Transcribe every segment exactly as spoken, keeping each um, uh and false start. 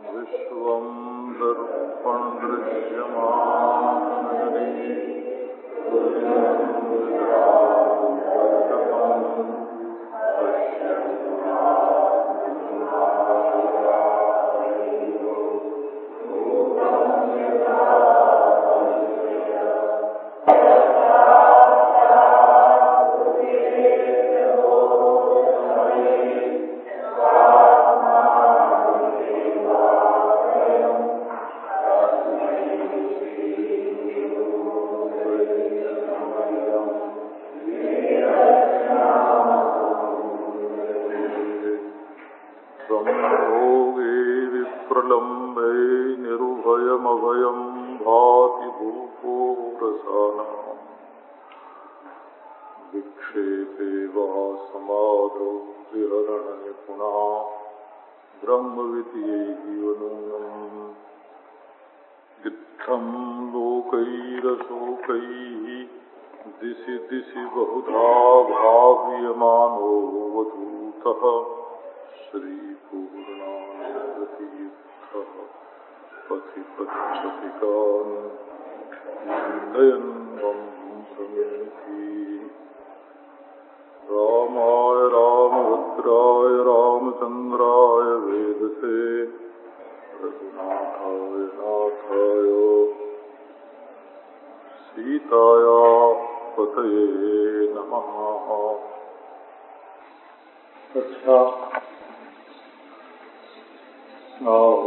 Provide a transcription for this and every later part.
विश्वं दर्पणदृश्यमाननगरी दिशि दिशि बहुधा भाव्यमानो वधूतः श्रीपूर्णानन्दतीर्थः पथि पच्छतिकान् चिन्तयन् मम समेति रामाय रामभद्राय रामचन्द्राय वेदसे रघुनाथाय नाथाय सीताया पतये नमः। अच्छा, आओ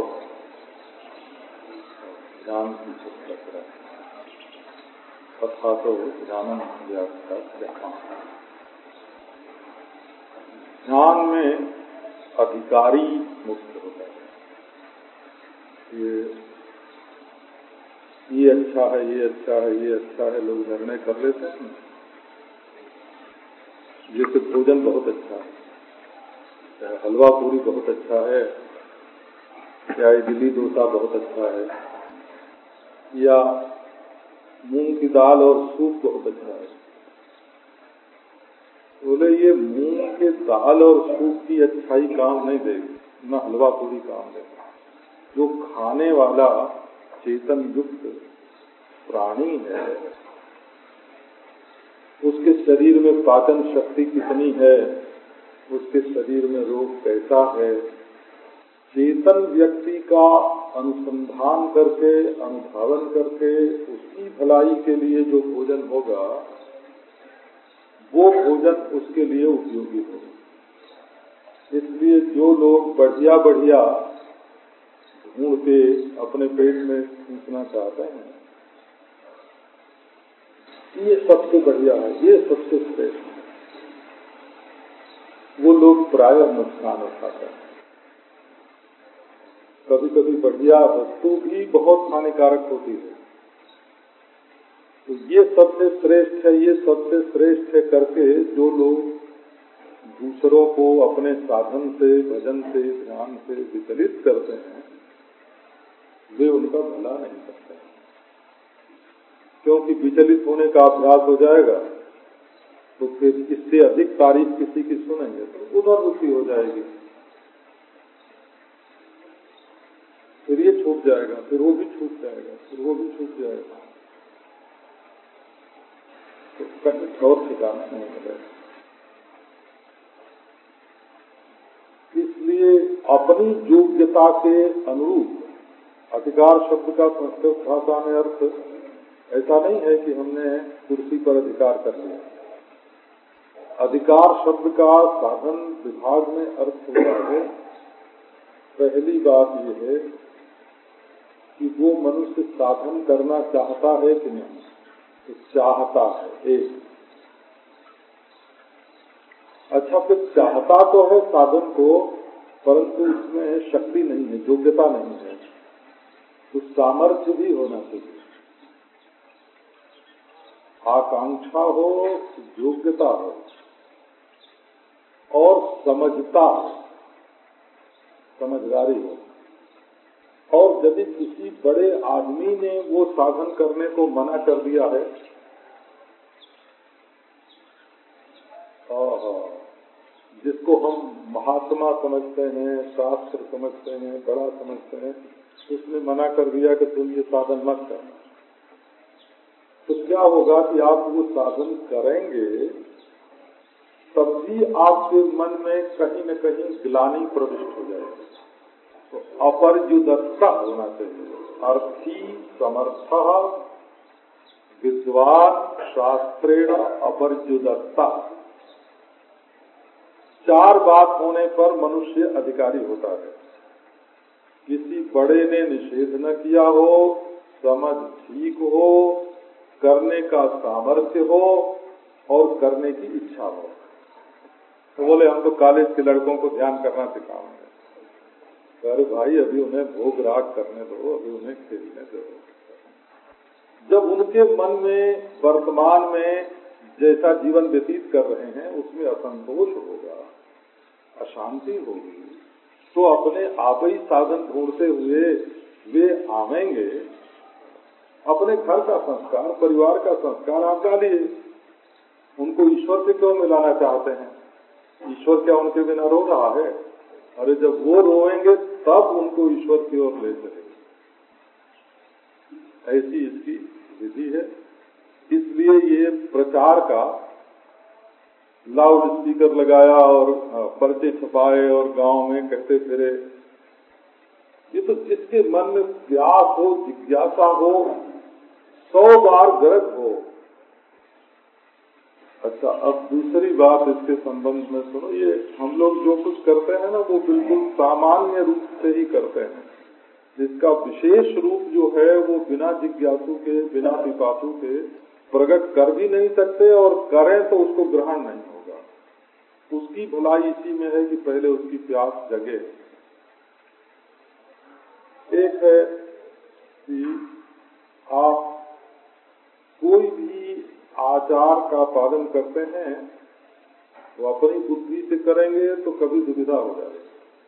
ध्यान की चर्चा करें। कथा तो ध्यान व्याख्या करें। ध्यान में अधिकारी मुक्त होता है। ये ये अच्छा है, ये अच्छा है, ये अच्छा है, लोग निर्णय कर लेते हैं। जैसे भोजन बहुत अच्छा है, चाहे हलवा पूरी बहुत अच्छा है, चाहे इडली डोसा बहुत अच्छा है, या मूंग की दाल और सूप बहुत अच्छा है। बोले ये मूंग के दाल और सूप की अच्छाई काम नहीं देगी, न हलवा पूरी काम देगा। जो खाने वाला चेतन युक्त प्राणी है, उसके शरीर में पाचन शक्ति कितनी है, उसके शरीर में रोग कैसा है, चेतन व्यक्ति का अनुसंधान करके अनुधावन करके उसकी भलाई के लिए जो भोजन होगा, वो भोजन उसके लिए उपयोगी होगा। इसलिए जो लोग बढ़िया बढ़िया ढूंढ के अपने पेट में खींचना चाहते हैं, ये सबसे बढ़िया है, ये सबसे श्रेष्ठ है, वो लोग प्रायः नुकसान उठाते हैं। कभी कभी बढ़िया वस्तु भी बहुत हानिकारक होती है। तो ये सबसे श्रेष्ठ है, ये सबसे श्रेष्ठ है करके जो लोग दूसरों को अपने साधन से, भजन से, ध्यान से विचलित करते हैं, वे उनका भला नहीं करते हैं। क्योंकि विचलित होने का अभ्यास हो जाएगा तो फिर इससे अधिक तारीफ किसी की सुनेंगे तो उधर रुचि हो जाएगी, फिर ये छूट जाएगा, फिर वो भी छूट जाएगा, फिर वो भी छूट जाएगा, तो कहीं और ठिकाना नहीं मिलेगा। इसलिए अपनी योग्यता के अनुरूप अधिकार शब्द का संस्कृत भाषा में अर्थ ऐसा नहीं है कि हमने कुर्सी पर अधिकार कर लिया। अधिकार शब्द का साधन विभाग में अर्थ होता है, पहली बात यह है कि वो मनुष्य साधन करना चाहता है कि नहीं, तो चाहता है एक। अच्छा, फिर चाहता तो है साधन को, परंतु उसमें शक्ति नहीं है, योग्यता नहीं है, तो सामर्थ्य भी होना चाहिए। आकांक्षा हो, योग्यता हो और समझता हो, समझदारी हो। और यदि किसी बड़े आदमी ने वो साधन करने को मना कर दिया है, जिसको हम महात्मा समझते हैं, शास्त्र समझते हैं, बड़ा समझते हैं, उसने मना कर दिया कि तुम ये साधन मत करना। तो क्या होगा कि आप वो साधन करेंगे तब भी आपके मन में कहीं न कहीं ग्लानि प्रविष्ट हो जाएगी। तो अपर्युदत्ता होना चाहिए। अर्थी समर्थ विद्वान शास्त्रेण अपर्युदत्ता। चार बात होने पर मनुष्य अधिकारी होता है। किसी बड़े ने निषेध न किया हो, समझ ठीक हो, करने का सामर्थ्य हो और करने की इच्छा हो। तो बोले हम तो कॉलेज के लड़कों को ध्यान करना सिखाएंगे। अरे भाई अभी उन्हें भोग राग करने दो, अभी उन्हें खेलने दो। जब उनके मन में वर्तमान में जैसा जीवन व्यतीत कर रहे हैं उसमें असंतोष होगा, अशांति होगी, तो अपने आप ही साधन ढूंढते हुए वे आवेंगे। अपने घर का संस्कार, परिवार का संस्कार आप डालिए। उनको ईश्वर से क्यों मिलाना चाहते हैं? ईश्वर क्या उनके बिना रो रहा है? अरे जब वो रोएंगे तब उनको ईश्वर की ओर ले चलेंगे। ऐसी इसकी विधि है। इसलिए ये प्रचार का लाउड स्पीकर लगाया और पर्चे छपाए और गांव में कहते फिरे, ये तो जिसके मन में प्यास हो, जिज्ञासा हो, सौ बार गरज हो। अच्छा, अब दूसरी बात इसके संबंध में सुनो। ये हम लोग जो कुछ करते हैं ना वो बिल्कुल सामान्य रूप से ही करते हैं। जिसका विशेष रूप जो है वो बिना जिज्ञासु के, बिना पिपासु के प्रकट कर भी नहीं सकते, और करें तो उसको ग्रहण नहीं होगा। उसकी भलाई इसी में है कि पहले उसकी प्यास जगे। एक है कि आप कोई भी आचार का पालन करते हैं तो अपनी बुद्धि से करेंगे तो कभी दुविधा हो जाएगी।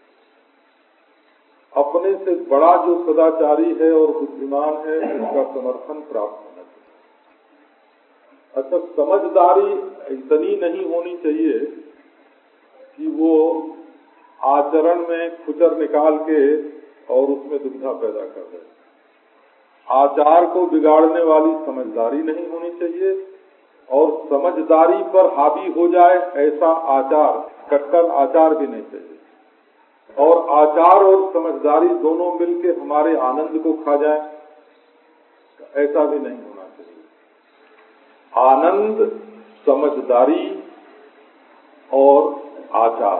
अपने से बड़ा जो सदाचारी है और बुद्धिमान है उसका समर्थन प्राप्त होना चाहिए। अच्छा, समझदारी इतनी नहीं होनी चाहिए कि वो आचरण में खुचर निकाल के और उसमें दुविधा पैदा कर दे। आचार को बिगाड़ने वाली समझदारी नहीं होनी चाहिए, और समझदारी पर हावी हो जाए ऐसा आचार, कट्टर आचार भी नहीं चाहिए। और आचार और समझदारी दोनों मिलके हमारे आनंद को खा जाए, ऐसा भी नहीं होना चाहिए। आनंद, समझदारी और आचार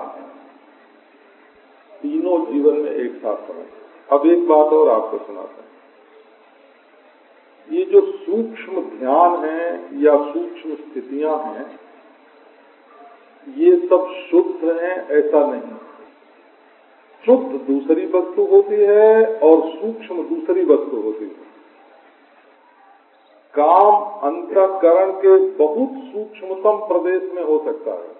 तीनों जीवन में एक साथ समझ। अब एक बात और आपको सुनाते हैं। ये जो सूक्ष्म ध्यान है या सूक्ष्म स्थितियां हैं, ये सब शुद्ध हैं ऐसा नहीं। शुद्ध दूसरी वस्तु होती है और सूक्ष्म दूसरी वस्तु होती है। काम अंतःकरण के बहुत सूक्ष्मतम प्रदेश में हो सकता है,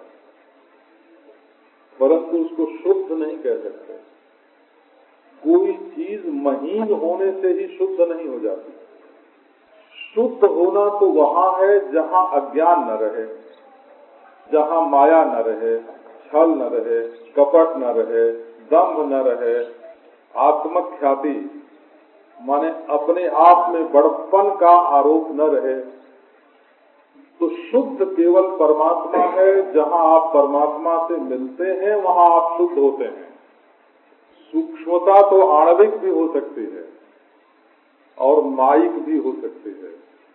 परंतु उसको शुद्ध नहीं कह सकते। कोई चीज महीन होने से ही शुद्ध नहीं हो जाती। शुद्ध होना तो वहाँ है जहाँ अज्ञान न रहे, जहाँ माया न रहे, छल न रहे, कपट न रहे, दंभ न रहे, आत्मख्याति माने अपने आप में बड़प्पन का आरोप न रहे। तो शुद्ध केवल परमात्मा है। जहाँ आप परमात्मा से मिलते हैं वहाँ आप शुद्ध होते हैं। सूक्ष्मता तो आणविक भी हो सकती है और माइक भी हो सकती है,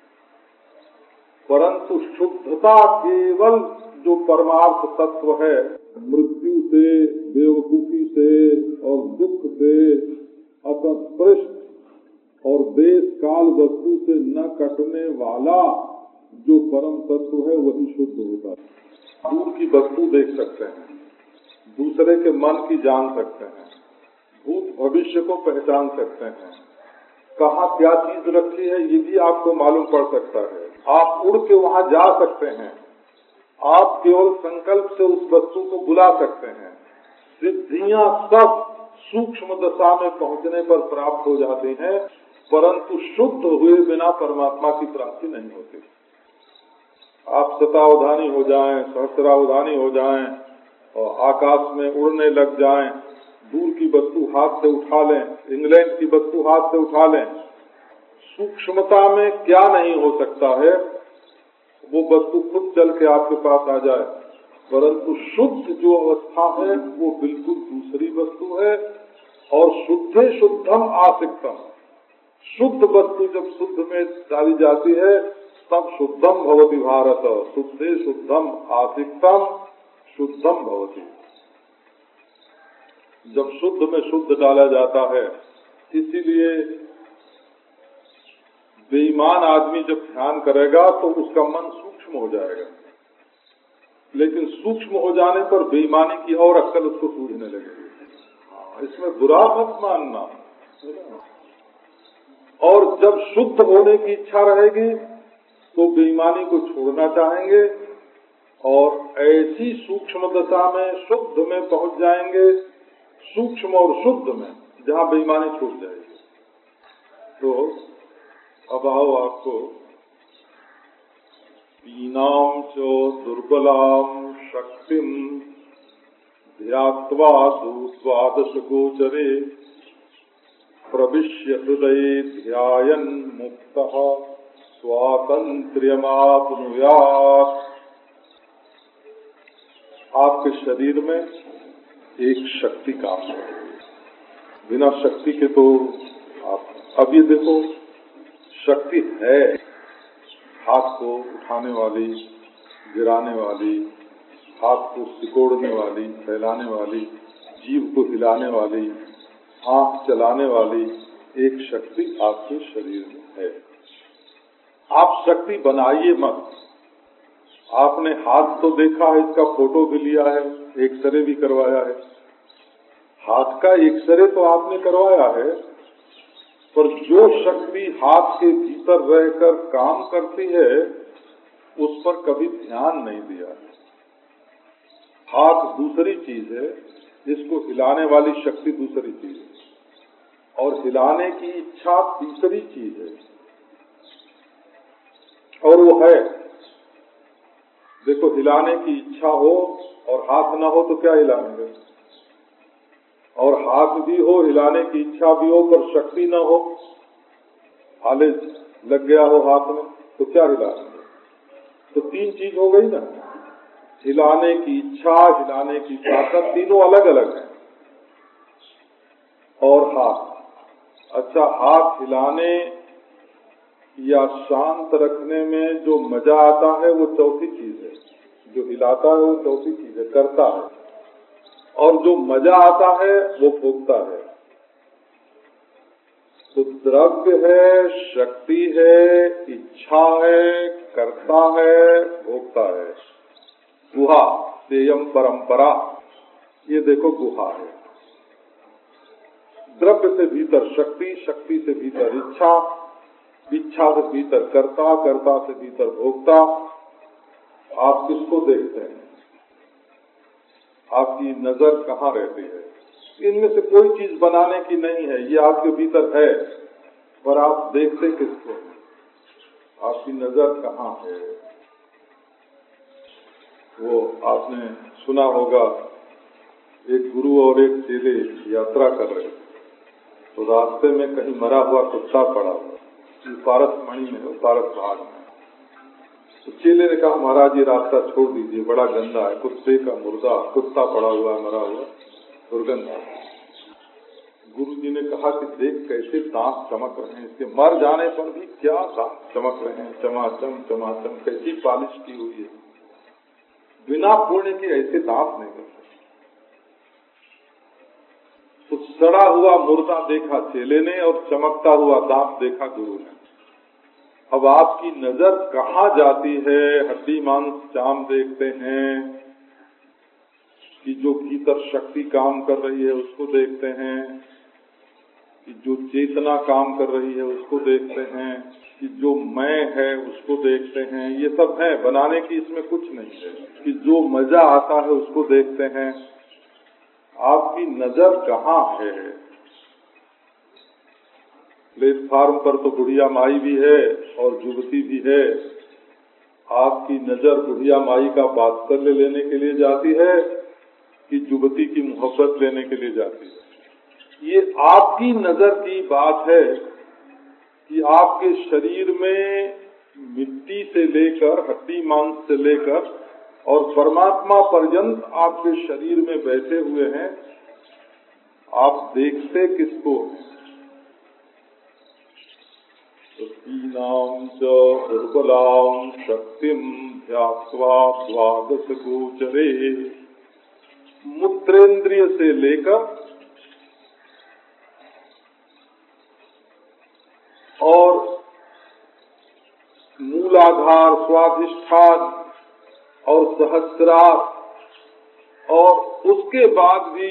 परंतु शुद्धता केवल जो परमार्थ तत्व है, मृत्यु से, बेवकूफी से और दुख से असस्पृष्ट और देश काल वस्तु से न कटने वाला जो परम तत्व है वही शुद्ध होता है। दूर की वस्तु देख सकते हैं, दूसरे के मन की जान सकते हैं, भूत भविष्य को पहचान सकते हैं, कहाँ क्या चीज रखी है ये भी आपको मालूम पड़ सकता है। आप उड़ के वहाँ जा सकते हैं। आप केवल संकल्प से उस वस्तु को बुला सकते हैं। सिद्धियां सब सूक्ष्म दशा में पहुँचने पर प्राप्त हो जाती हैं, परंतु शुद्ध हुए बिना परमात्मा की प्राप्ति नहीं होती। आप शतावधानी हो जाएं, सहस्रावधानी हो जाएं और आकाश में उड़ने लग जाएं, दूर की वस्तु हाथ से उठा लें, इंग्लैंड की वस्तु हाथ से उठा लें, सूक्ष्मता में क्या नहीं हो सकता है, वो वस्तु खुद चल के आपके पास आ जाए। परंतु शुद्ध जो अवस्था है वो बिल्कुल दूसरी वस्तु है। और शुद्धे शुद्धम आसिक्तम, शुद्ध वस्तु जब शुद्ध में डाली जाती है तब शुद्धम भवति भारत। शुद्धे शुद्धम आसिक्तम शुद्धम भवति। जब शुद्ध में शुद्ध डाला जाता है, इसीलिए बेईमान आदमी जब ध्यान करेगा तो उसका मन सूक्ष्म हो जाएगा, लेकिन सूक्ष्म हो जाने पर बेईमानी की और अक्ल उसको सूझने लगेगी। इसमें बुरा मत मानना। और जब शुद्ध होने की इच्छा रहेगी तो बेईमानी को छोड़ना चाहेंगे और ऐसी सूक्ष्म दशा में शुद्ध में पहुंच जाएंगे, सूक्ष्म और शुद्ध में, जहाँ बेईमानी छूट जाएगी। तो अब आओ आपको पीनाम च दुर्बलाम शक्तिम ध्यात्वा द्वादश गोचरे प्रविश्य हृदये ध्यायन् मुक्तः स्वातंत्र्यमाप्नुयात्। आपके शरीर में एक शक्ति काम है, बिना शक्ति के तो आप, अब ये देखो शक्ति है, हाथ को उठाने वाली, गिराने वाली, हाथ को सिकोड़ने वाली, फैलाने वाली, जीभ को हिलाने वाली, आंख चलाने वाली एक शक्ति आपके शरीर में है। आप शक्ति बनाइए मत। आपने हाथ तो देखा है, इसका फोटो भी लिया है, एक्सरे भी करवाया है। हाथ का एक्सरे तो आपने करवाया है, पर जो शक्ति हाथ के भीतर रहकर काम करती है उस पर कभी ध्यान नहीं दिया है। हाथ दूसरी चीज है, इसको हिलाने वाली शक्ति दूसरी चीज है, और हिलाने की इच्छा तीसरी चीज है। और वो है, देखो हिलाने की इच्छा हो और हाथ ना हो तो क्या हिलाएंगे, और हाथ भी हो, हिलाने की इच्छा भी हो, पर शक्ति न हो, आले लग गया हो हाथ में, तो क्या हिलाएंगे। तो तीन चीज हो गई ना, हिलाने की इच्छा, हिलाने की ताकत, तीनों अलग अलग हैं। और हाथ, अच्छा हाथ हिलाने या शांत रखने में जो मजा आता है वो चौथी चीज है। जो हिलाता है वो चौथी चीज है, करता है। और जो मजा आता है वो भोगता है। तो द्रव्य है, शक्ति है, इच्छा है, करता है, भोगता है। गुहा सेयम परंपरा, ये देखो गुहा है। द्रव्य से भीतर शक्ति, शक्ति से भीतर इच्छा, इच्छा से भीतर कर्ता, कर्ता से भीतर भोक्ता। आप किसको देखते हैं? आपकी नजर कहाँ रहती है? इनमें से कोई चीज बनाने की नहीं है, ये आपके भीतर है, पर आप देखते किसको? आपकी नजर कहाँ है? वो आपने सुना होगा, एक गुरु और एक चेले यात्रा कर रहे, तो रास्ते में कहीं मरा हुआ कुत्ता पड़ा हुआ, पारस मणि में, पारस भाग में। तो चेले ने कहा, महाराज ये रास्ता छोड़ दीजिए, बड़ा गंदा है, कुत्ते का मुर्दा, कुत्ता पड़ा हुआ है, मरा हुआ, दुर्गंध। गुरु जी ने कहा कि देख कैसे दांत चमक रहे हैं, इसके मर जाने पर भी क्या दांत चमक रहे हैं, चमाचम चमाचम, कैसी पालिश की हुई है। बिना पुण्य के ऐसे दांत नहीं करते। तो सड़ा हुआ मुर्दा देखा चेले ने और चमकता हुआ दांत देखा गुरु ने। अब आपकी नजर कहाँ जाती है? हड्डी मांस चाम देखते हैं कि जो भीतर शक्ति काम कर रही है उसको देखते हैं, कि जो चेतना काम कर रही है उसको देखते हैं, कि जो मैं है उसको देखते हैं। ये सब है, बनाने की इसमें कुछ नहीं है। कि जो मजा आता है उसको देखते हैं। आपकी नजर कहाँ है? प्लेटफार्म पर तो बुढ़िया माई भी है और युवती भी है। आपकी नजर बुढ़िया माई का वात्सल्य लेने के लिए जाती है कि युवती की मोहब्बत लेने के लिए जाती है। ये आपकी नजर की बात है कि आपके शरीर में मिट्टी से लेकर हड्डी मांस से लेकर और परमात्मा पर्यंत आपके शरीर में बैठे हुए हैं, आप देखते किसको हैं? हीनां च दुर्बलां शक्तिं ध्यात्वा द्वादश गोचरे, मूत्रेंद्रिय से लेकर और मूलाधार, स्वाधिष्ठान और सहस्रार, और उसके बाद भी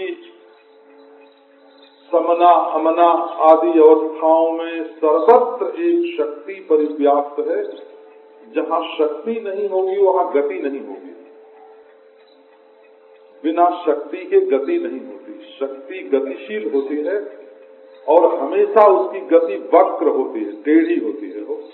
समना अमना आदि अवस्थाओं में सर्वत्र एक शक्ति परिव्याप्त है। जहाँ शक्ति नहीं होगी वहाँ गति नहीं होगी। बिना शक्ति के गति नहीं होती। शक्ति गतिशील होती है और हमेशा उसकी गति वक्र होती है, टेढ़ी होती है वो।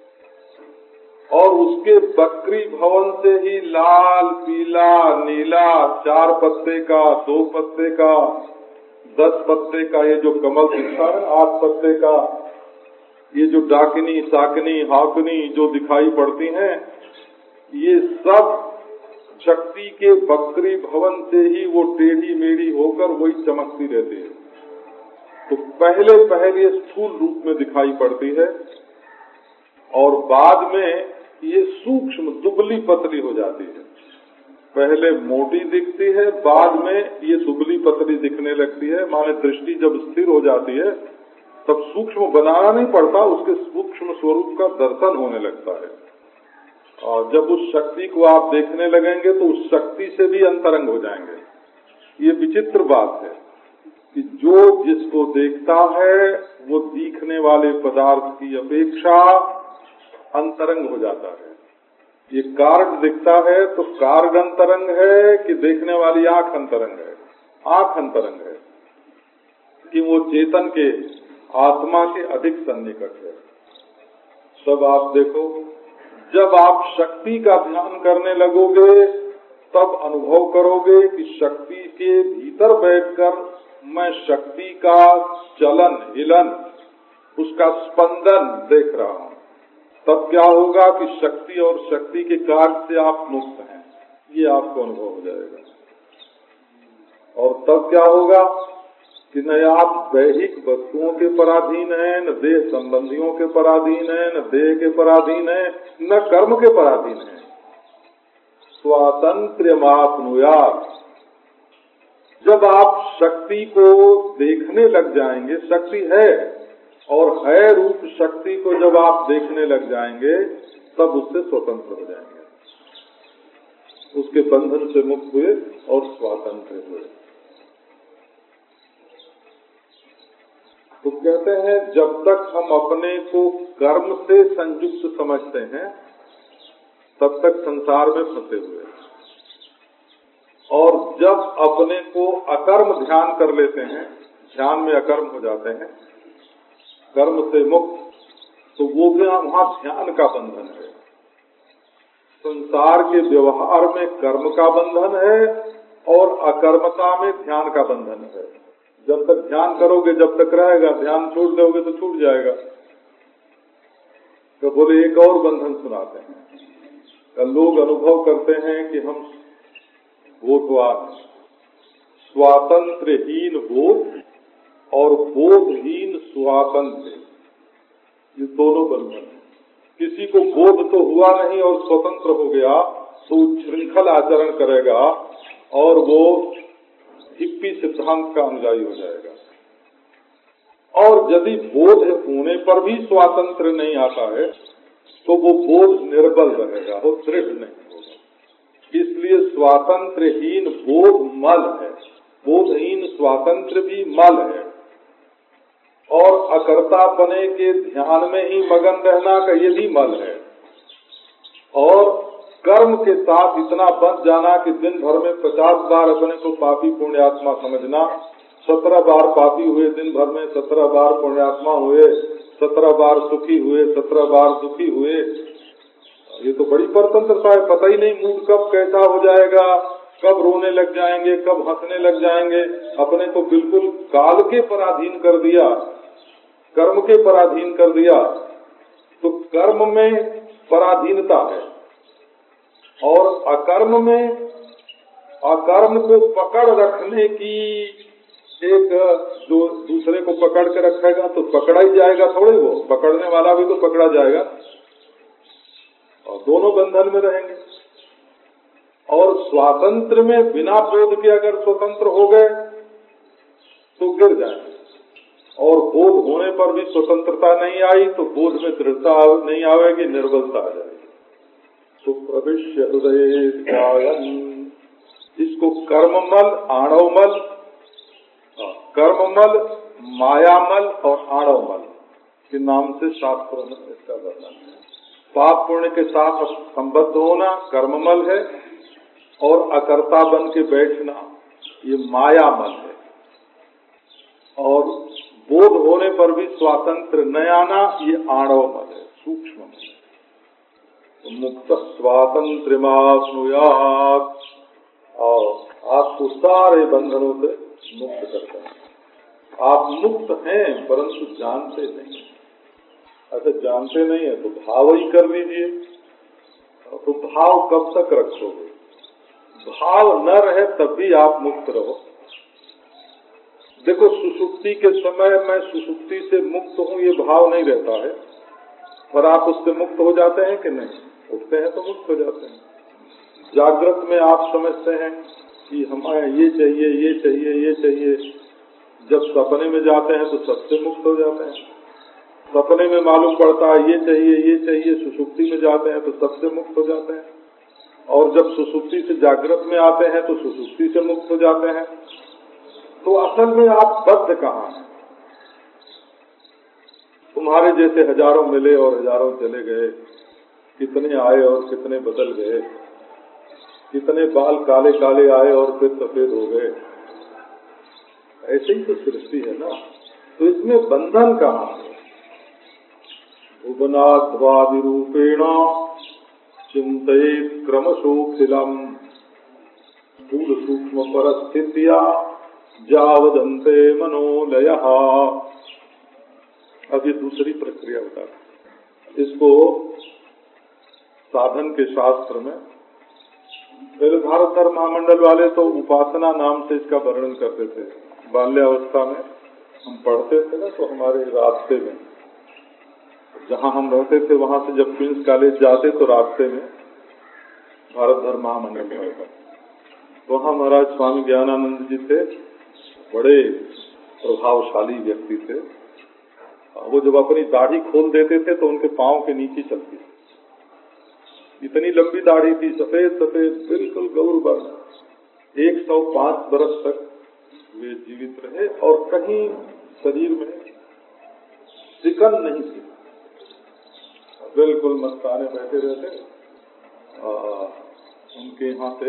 और उसके बकरी भवन से ही लाल, पीला, नीला, चार पत्ते का, दो पत्ते का, दस पत्ते का ये जो कमल दिखता है, आठ पत्ते का, ये जो डाकिनी, साकनी, हाकनी जो दिखाई पड़ती हैं, ये सब शक्ति के बकरी भवन से ही वो टेढ़ी मेढ़ी होकर वही चमकती रहती है। तो पहले पहले स्थूल रूप में दिखाई पड़ती है और बाद में ये सूक्ष्म दुबली पतली हो जाती है। पहले मोटी दिखती है, बाद में ये दुबली पतली दिखने लगती है। माने दृष्टि जब स्थिर हो जाती है तब सूक्ष्म बनाना नहीं पड़ता, उसके सूक्ष्म स्वरूप का दर्शन होने लगता है। और जब उस शक्ति को आप देखने लगेंगे तो उस शक्ति से भी अंतरंग हो जाएंगे। ये विचित्र बात है कि जो जिसको देखता है वो दिखने वाले पदार्थ की अपेक्षा अंतरंग हो जाता है। ये कार्ड दिखता है तो कार्ड अंतरंग है कि देखने वाली आंख अंतरंग है? आंख अंतरंग है कि वो चेतन के, आत्मा के अधिक सन्निकट है। सब आप देखो, जब आप शक्ति का ध्यान करने लगोगे तब अनुभव करोगे कि शक्ति के भीतर बैठकर मैं शक्ति का चलन, हिलन, उसका स्पंदन देख रहा हूँ। तब क्या होगा कि शक्ति और शक्ति के कार्य से आप मुक्त हैं, ये आपको अनुभव हो जाएगा। और तब क्या होगा कि न आप दैहिक वस्तुओं के पराधीन हैं, न देह संबंधियों के पराधीन हैं, न देह के पराधीन हैं, न कर्म के पराधीन हैं। स्वातंत्र्यमाप्नुयात्। जब आप शक्ति को देखने लग जाएंगे, शक्ति है और है रूप शक्ति को जब आप देखने लग जाएंगे तब उससे स्वतंत्र हो जाएंगे, उसके बंधन से मुक्त हुए और स्वातंत्र हुए। तो कहते हैं जब तक हम अपने को कर्म से संयुक्त समझते हैं तब तक संसार में फंसे हुए, और जब अपने को अकर्म ध्यान कर लेते हैं, ध्यान में अकर्म हो जाते हैं, कर्म से मुक्त, तो वो भी वहाँ ध्यान का बंधन है। संसार के व्यवहार में कर्म का बंधन है और अकर्मता में ध्यान का बंधन है। जब तक ध्यान करोगे जब तक रहेगा, ध्यान छोड़ दोगे तो छूट जाएगा। तो बोले एक और बंधन सुनाते हैं। तो लोग अनुभव करते हैं कि हम बोधवान, स्वातंत्रहीन बोध और बोधहीन स्वातंत्र, ये दोनों बंधन हैं। किसी को बोध तो हुआ नहीं और स्वतंत्र हो गया तो श्रृंखल आचरण करेगा और वो हिप्पी सिद्धांत का अनुयायी हो जाएगा। और यदि बोध होने पर भी स्वातंत्र नहीं आता है तो वो बोध निर्बल रहेगा, वो दृढ़ नहीं होगा। इसलिए स्वातंत्रहीन बोध मल है, बोधहीन स्वातंत्र भी मल है। और अकर्तापने के ध्यान में ही मगन रहना का ये भी मल है। और कर्म के साथ इतना बच जाना कि दिन भर में पचास बार अपने को पापी पुण्यात्मा समझना, सत्रह बार पापी हुए दिन भर में, सत्रह बार पुण्यात्मा हुए, सत्रह बार सुखी हुए, सत्रह बार दुखी हुए। ये तो बड़ी परतंत्रता है, पता ही नहीं मूड कब कैसा हो जाएगा, कब रोने लग जाएंगे, कब हंसने लग जाएंगे, अपने को बिल्कुल काल के पराधीन कर दिया, कर्म के पराधीन कर दिया। तो कर्म में पराधीनता है और अकर्म में अकर्म को पकड़ रखने की एक, जो दूसरे को पकड़ के रखेगा तो पकड़ा ही जाएगा, थोड़े वो पकड़ने वाला भी तो पकड़ा जाएगा और दोनों बंधन में रहेंगे। और स्वातंत्र में बिना बोध के अगर स्वतंत्र हो गए तो गिर जाएंगे, और बोध होने पर भी स्वतंत्रता नहीं आई तो बोध में दृढ़ता नहीं आएगी, निर्बलता आ जाएगी। तो प्रविश्य हृदय ध्यायन्, इसको कर्ममल, आणवमल, कर्ममल, मायामल और आणवमल के नाम से शास्त्रों में इसका वर्णन है। पाप पुण्य के साथ संबद्ध होना कर्ममल है और अकर्ता बन के बैठना ये मायामल है, और बोध होने पर भी स्वातंत्र न आना ये आणवमल है, सूक्ष्म है। तो मुक्त स्वातंत्र्यमाप्नुयात्, और आपको सारे बंधनों से मुक्त करता है। आप मुक्त हैं परंतु जानते नहीं। अच्छा, जानते नहीं है तो भाव ही कर लीजिए। तो भाव कब तक रखोगे? भाव न रहे तब भी आप मुक्त रहो। देखो, सुषुप्ति के समय मैं सुषुप्ति से मुक्त हूँ ये भाव नहीं रहता है, पर आप उससे मुक्त हो जाते हैं कि नहीं? उठते हैं तो मुक्त हो जाते हैं। जागृत में आप समझते हैं कि हमें ये चाहिए, ये चाहिए, ये चाहिए। जब सपने में जाते हैं तो सबसे मुक्त हो जाते हैं। सपने में मालूम पड़ता है ये चाहिए, ये चाहिए, सुषुप्ति में जाते हैं तो सबसे मुक्त हो जाते हैं। और जब सुषुप्ति से जागृत में आते हैं तो सुषुप्ति से मुक्त हो जाते हैं। तो असल में आप बद्ध कहाँ हैं? तुम्हारे जैसे हजारों मिले और हजारों चले गए, कितने आए और कितने बदल गए, कितने बाल काले काले आए और फिर सफेद हो गए। ऐसे ही तो सृष्टि है ना। तो इसमें बंधन कहाँ है? भुवनाद्वादि रूपेण चिंतयेत् क्रमशोऽखिलम् स्थूल सूक्ष्म परस्थित्या जावदन्ते मनोलयः। अब ये दूसरी प्रक्रिया बता। इसको साधन के शास्त्र में पहले भारत धर्म महामंडल वाले तो उपासना नाम से इसका वर्णन करते थे। बाल्यावस्था में हम पढ़ते थे ना, तो हमारे रास्ते में जहाँ हम रहते थे वहाँ से जब क्वींस कॉलेज जाते तो रास्ते में भारत धर्म महामंडल होगा। वहाँ महाराज स्वामी ज्ञानानंद जी थे, बड़े प्रभावशाली व्यक्ति थे। वो जब अपनी दाढ़ी खोल देते थे तो उनके पाँव के नीचे चलती थी। इतनी लंबी दाढ़ी थी, सफेद सफेद, बिल्कुल गौर वर्ण। एक सौ पांच बरस तक वे जीवित रहे और कहीं शरीर में सिकन नहीं थी, बिल्कुल मस्ताने बैठे रहते। आ, उनके यहाँ से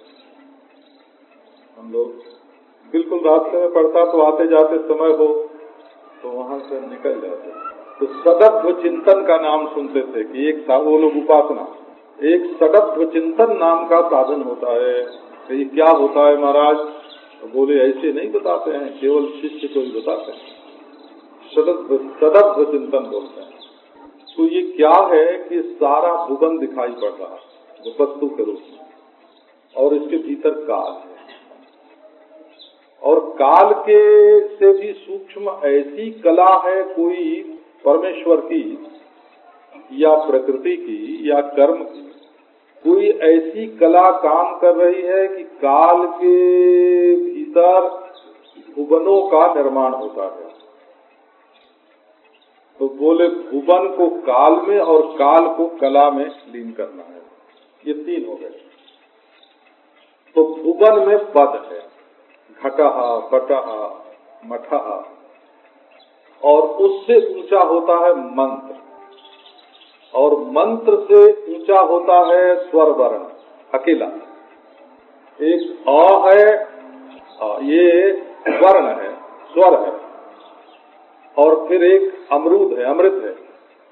हम लोग बिल्कुल रास्ते में पड़ता तो आते जाते समय हो तो वहाँ से निकल जाते। तो सदत्व चिंतन का नाम सुनते थे कि एक वो लोग उपासना, एक सदत्व चिंतन नाम का साधन होता है। तो ये क्या होता है महाराज? तो बोले ऐसे नहीं बताते हैं, केवल शिष्य को ही बताते हैं। सदत्व सदत्व चिंतन बोलते हैं। तो ये क्या है कि सारा भुवन दिखाई पड़ रहा है वस्तु के रूप में, और इसके भीतर काल है। और काल के से भी सूक्ष्म ऐसी कला है कोई परमेश्वर की या प्रकृति की या कर्म की, कोई ऐसी कला काम कर रही है कि काल के भीतर भुवनों का निर्माण होता है। तो बोले भुवन को काल में और काल को कला में लीन करना है। ये तीन हो गए। तो भुवन में पद है, घटः पटः मठः, और उससे ऊंचा होता है मंत्र, और मंत्र से ऊंचा होता है स्वर वर्ण अकेला। एक अ है, आ, ये वर्ण है, स्वर है, और फिर एक अमरूद है, अमृत है।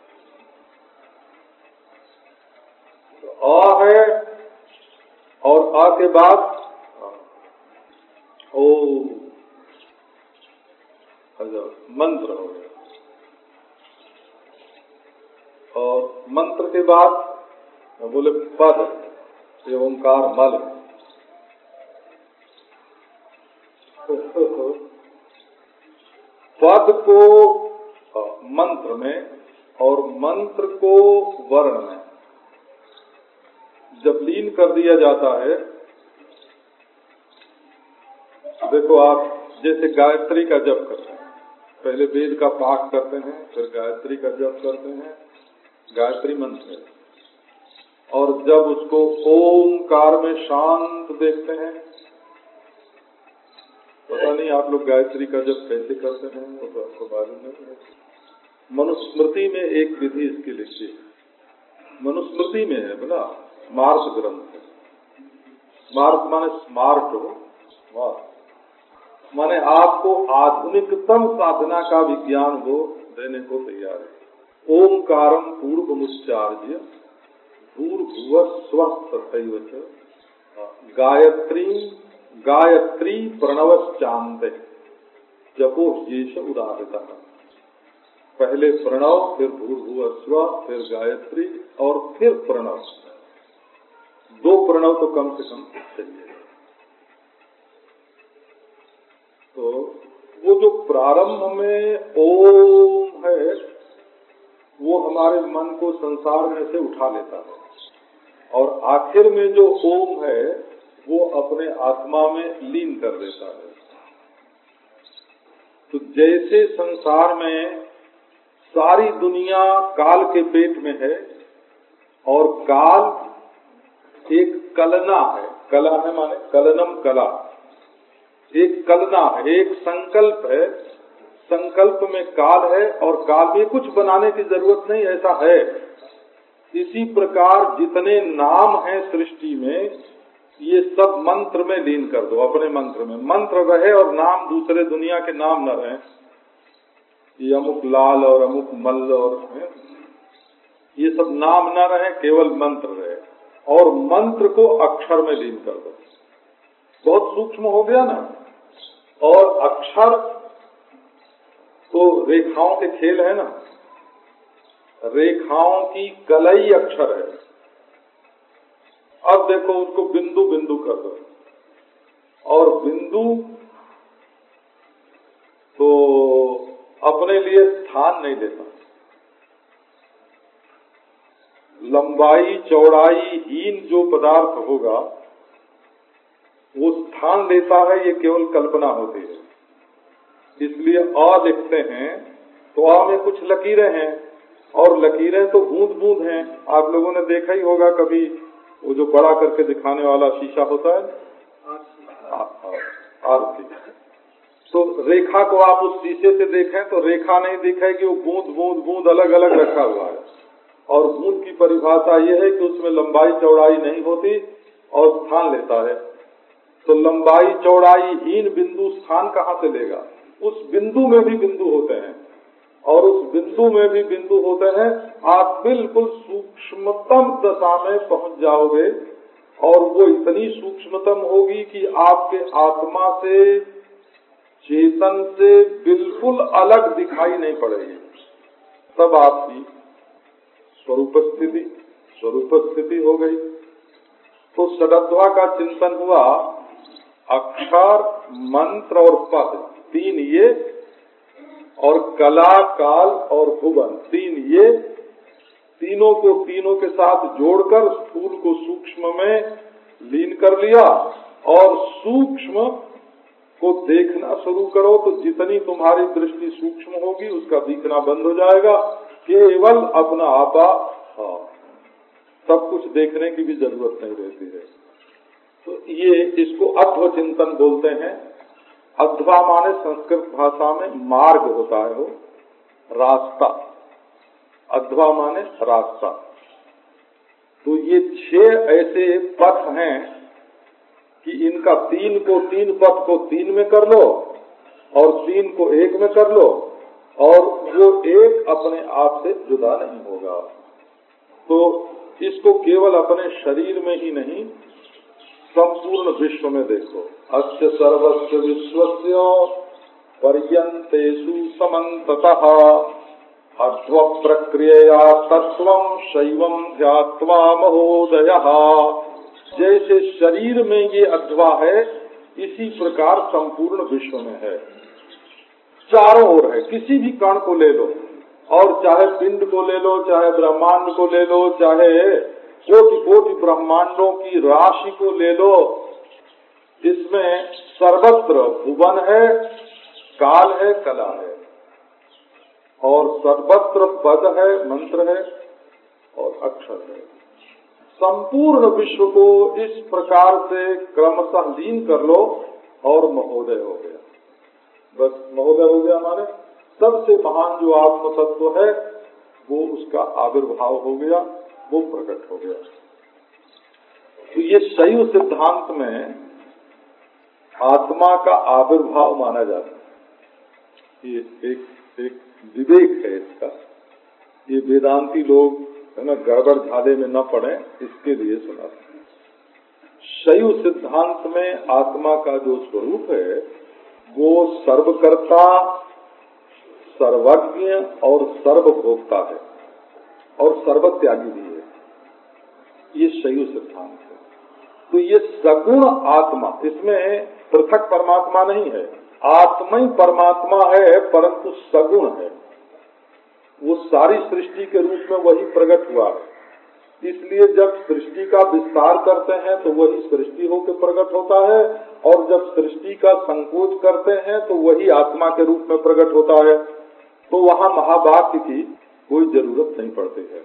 तो अ है और और आ के बाद ओ मंत्र हो गया, और मंत्र के बाद बोले पद, ये ओंकार मल। पद को मंत्र में और मंत्र को वर्ण में जब लीन कर दिया जाता है, देखो आप जैसे गायत्री का जप करते हैं, पहले वेद का पाठ करते हैं, फिर गायत्री का जप करते हैं, गायत्री मंत्र है, और जब उसको ओमकार में शांत देखते हैं, पता नहीं आप लोग गायत्री का जप कैसे करते हैं, वो तो आपको मालूम नहीं है। मनुस्मृति में एक विधि इसकी लिखी है, मनुस्मृति में है बोला, स्मार्ट ग्रंथ है। स्मार्ट माने स्मार्ट हो, स्मार्ट माने आपको आधुनिकतम साधना का विज्ञान वो देने को तैयार है। ओंकारम पूर्वमुच्चार्य भूर्भुवः स्वः तथैव च गायत्री गायत्री प्रणवश्चान्ते जपो येष उदाहृतः। पहले प्रणव, फिर भूर्भुवः स्वः, फिर गायत्री और फिर प्रणव। दो प्रणव तो कम से कम चाहिए। तो वो जो प्रारंभ में ओम है, वो हमारे मन को संसार में से उठा लेता है, और आखिर में जो ओम है वो अपने आत्मा में लीन कर देता है। तो जैसे संसार में सारी दुनिया काल के पेट में है, और काल एक कलना है, कला है माने कलनम कला, एक कलना है, एक संकल्प है, संकल्प में काल है, और काल में कुछ बनाने की जरूरत नहीं, ऐसा है। इसी प्रकार जितने नाम हैं सृष्टि में, ये सब मंत्र में लीन कर दो, अपने मंत्र में मंत्र रहे और नाम दूसरे दुनिया के नाम न रहे। ये अमुक लाल और अमुक मल्ल और है, ये सब नाम न रहे, केवल मंत्र रहे, और मंत्र को अक्षर में लीन कर दो। बहुत सूक्ष्म हो गया ना। और अक्षर तो रेखाओं के खेल है ना, रेखाओं की कलई अक्षर है। अब देखो उसको बिंदु बिंदु कर दो, और बिंदु तो अपने लिए स्थान नहीं लेता, लंबाई चौड़ाई हीन जो पदार्थ होगा वो स्थान लेता है, ये केवल कल्पना होती है। इसलिए अ लिखते हैं तो अ में कुछ लकीरें हैं, और लकीरें तो बूंद बूंद हैं। आप लोगों ने देखा ही होगा कभी, वो जो बड़ा करके दिखाने वाला शीशा होता है, आरती। तो रेखा को आप उस शीशे से देखें तो रेखा नहीं दिखेगी, वो बूंद बूंद बूंद अलग अलग रखा हुआ है। और बूंद की परिभाषा ये है कि उसमें लंबाई चौड़ाई नहीं होती और स्थान लेता है। तो लंबाई चौड़ाई हीन बिंदु स्थान कहाँ से लेगा? उस बिंदु में भी बिंदु होते हैं, और उस बिंदु में भी बिंदु होते हैं। आप बिल्कुल सूक्ष्मतम दशा में पहुंच जाओगे, और वो इतनी सूक्ष्मतम होगी कि आपके आत्मा से, चेतन से बिल्कुल अलग दिखाई नहीं पड़ेगी। तब आपकी स्वरूप स्थिति स्वरूप स्थिति हो गई। तो षडध्वा का चिंतन हुआ, अक्षर, मंत्र और पद, तीन ये, और कला, काल और भुवन, तीन ये, तीनों को तीनों के साथ जोड़कर स्थूल को सूक्ष्म में लीन कर लिया। और सूक्ष्म को देखना शुरू करो तो जितनी तुम्हारी दृष्टि सूक्ष्म होगी उसका दिखना बंद हो जाएगा, केवल अपना आपा। हाँ, सब कुछ देखने की भी जरूरत नहीं रहती है। तो ये इसको अध्व चिंतन बोलते हैं। अध्वा माने संस्कृत भाषा में मार्ग होता है, वो रास्ता। अध्वा माने रास्ता। तो ये छह ऐसे पथ हैं कि इनका तीन को तीन पथ को तीन में कर लो, और तीन को एक में कर लो, और वो एक अपने आप से जुदा नहीं होगा। तो इसको केवल अपने शरीर में ही नहीं, संपूर्ण विश्व में देखो, अस्य सर्वस्य विश्वस्य पर्यंतेषु समन्ततः अध्व प्रक्रिया तत्वं शैवं ध्यात्वा महोदयः। जैसे शरीर में ये अध्वा है, इसी प्रकार संपूर्ण विश्व में है, चारों ओर है। किसी भी कण को ले लो, और चाहे पिंड को ले लो, चाहे ब्रह्मांड को ले लो, चाहे कोटि कोटि ब्रह्मांडों की राशि को ले लो, इसमें सर्वत्र भुवन है, काल है, कला है, और सर्वत्र पद है, मंत्र है और अक्षर है। संपूर्ण विश्व को इस प्रकार से क्रमशः लीन कर लो और महोदय हो गया। बस महोदय हो गया माने सबसे महान जो आत्म तत्व है वो उसका आविर्भाव हो गया, वो प्रकट हो गया। तो ये शैव सिद्धांत में आत्मा का आविर्भाव माना जाता है। ये एक एक विवेक है इसका। ये वेदांती लोग है ना गड़बड़ झाले में न पड़े, इसके लिए सुनाते हैं। शैव सिद्धांत में आत्मा का जो स्वरूप है वो सर्वकर्ता, सर्वज्ञ और सर्वभोक्ता है और सर्वत्यागी भी है। ये शैव सिद्धांत है। तो ये सगुण आत्मा, इसमें पृथक परमात्मा नहीं है, आत्मा ही परमात्मा है, परंतु सगुण है। वो सारी सृष्टि के रूप में वही प्रकट हुआ है। इसलिए जब सृष्टि का विस्तार करते हैं तो वही सृष्टि होकर प्रकट होता है, और जब सृष्टि का संकोच करते हैं तो वही आत्मा के रूप में प्रकट होता है। तो वहाँ महावाक्य की कोई जरूरत नहीं पड़ती है।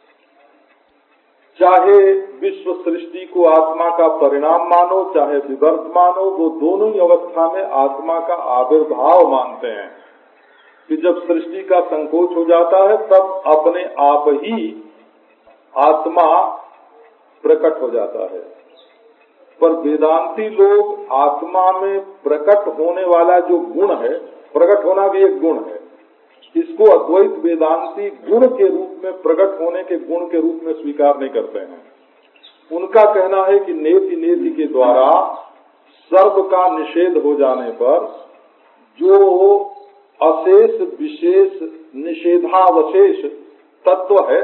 चाहे विश्व सृष्टि को आत्मा का परिणाम मानो, चाहे विवर्त मानो, वो दोनों ही अवस्था में आत्मा का आविर्भाव मानते हैं कि जब सृष्टि का संकोच हो जाता है तब अपने आप ही आत्मा प्रकट हो जाता है। पर वेदांती लोग आत्मा में प्रकट होने वाला जो गुण है, प्रकट होना भी एक गुण है, इसको अद्वैत वेदांती गुण के रूप में, प्रकट होने के गुण के रूप में स्वीकार नहीं करते हैं। उनका कहना है कि नेति नेति के द्वारा सर्व का निषेध हो जाने पर जो अशेष विशेष निषेधावशेष तत्व है,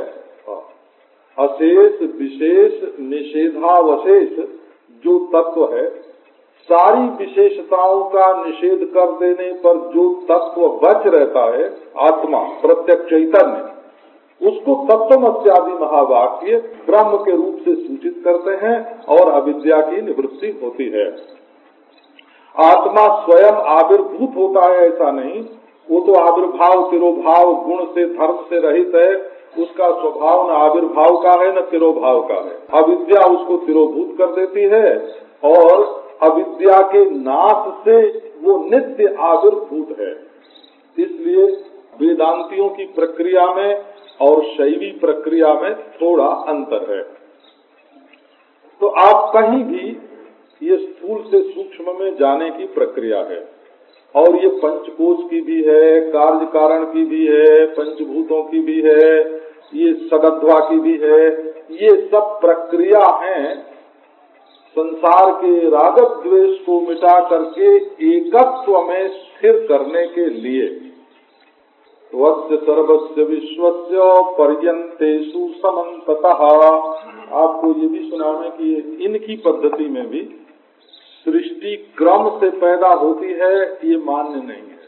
अशेष विशेष निषेधावशेष जो तत्व है, सारी विशेषताओं का निषेध कर देने पर जो तत्व बच रहता है आत्मा, प्रत्यक्ष चैतन्य, उसको तत्वमस्यादि महावाक्य ब्रह्म के रूप से सूचित करते हैं और अविद्या की निवृत्ति होती है। आत्मा स्वयं आविर्भूत होता है ऐसा नहीं, वो तो आविर्भाव तिरोभाव गुण से धर्म से रहित है। उसका स्वभाव न आविर्भाव का है न तिरोभाव का है। अविद्या उसको तिरोभूत कर देती है और अविद्या के नाश से वो नित्य आविर्भूत है। इसलिए वेदांतियों की प्रक्रिया में और शैवी प्रक्रिया में थोड़ा अंतर है। तो आप कहीं भी ये स्थूल से सूक्ष्म में जाने की प्रक्रिया है, और ये पंचकोश की भी है, कार्य कारण की भी है, पंचभूतों की भी है, ये सगध्वा की भी है। ये सब प्रक्रिया हैं संसार के राग द्वेष को मिटा करके एकत्व में स्थिर करने के लिए। वस्य सर्वस्य विश्वस्य पर्यंतेषु समन्ततः। आपको ये भी सुना है कि इनकी पद्धति में भी सृष्टि क्रम से पैदा होती है, ये मान्य नहीं है।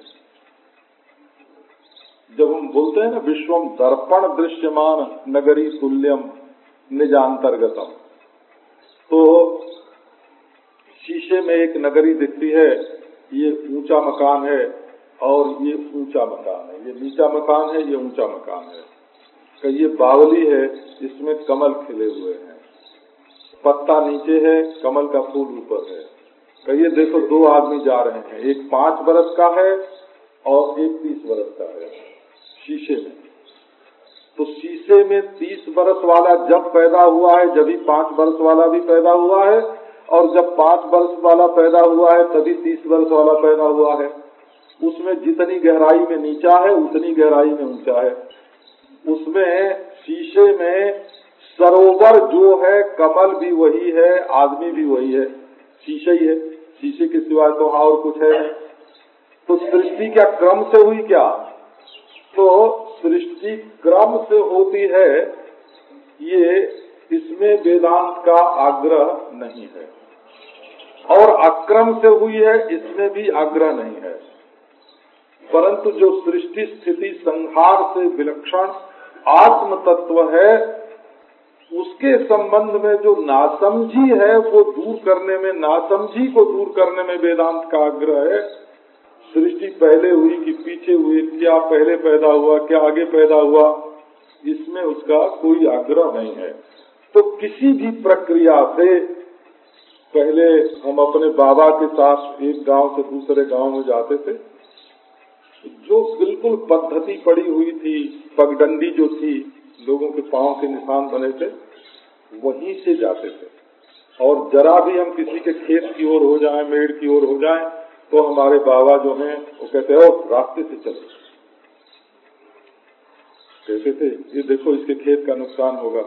जब हम बोलते हैं ना विश्वम दर्पण दृश्यमान नगरी तुल्यम निजांतर्गतम, तो शीशे में एक नगरी दिखती है, ये ऊंचा मकान है और ये ऊंचा मकान है, ये नीचा मकान है, ये ऊंचा मकान है। कि ये बावली है, इसमें कमल खिले हुए हैं, पत्ता नीचे है, कमल का फूल ऊपर है। कि ये देखो दो आदमी जा रहे हैं, एक पांच बरस का है और एक तीस बरस का है शीशे में। तो शीशे में तीस बरस वाला जब पैदा हुआ है, जब ही पांच बरस वाला भी पैदा हुआ है, और जब पांच बरस वाला पैदा हुआ है तभी तीस बरस वाला पैदा हुआ है। उसमें जितनी गहराई में नीचा है उतनी गहराई में ऊंचा है। उसमें शीशे में सरोवर जो है, कमल भी वही है, आदमी भी वही है, शीशे ही है, शीशे के सिवाय तो और कुछ है नहीं। तो सृष्टि क्या क्रम से हुई क्या? तो सृष्टि क्रम से होती है, ये इसमें वेदांत का आग्रह नहीं है। और अक्रम से हुई है, इसमें भी आग्रह नहीं है। परंतु जो सृष्टि स्थिति संहार से विलक्षण आत्म तत्व है, उसके संबंध में जो नासमझी है वो दूर करने में, नासमझी को दूर करने में वेदांत का आग्रह है। सृष्टि पहले हुई कि पीछे हुई, क्या पहले पैदा हुआ, क्या आगे पैदा हुआ, इसमें उसका कोई आग्रह नहीं है। तो किसी भी प्रक्रिया से, पहले हम अपने बाबा के साथ एक गांव से दूसरे गांव में जाते थे, जो बिल्कुल पद्धति पड़ी हुई थी, पगडंडी जो थी, लोगों के पांव के निशान बने थे, वहीं से जाते थे। और जरा भी हम किसी के खेत की ओर हो जाएं, मेड़ की ओर हो जाएं, तो हमारे बाबा जो हैं वो कहते हैं, ओ रास्ते से चलो। कहते थे, ये देखो इसके खेत का नुकसान होगा,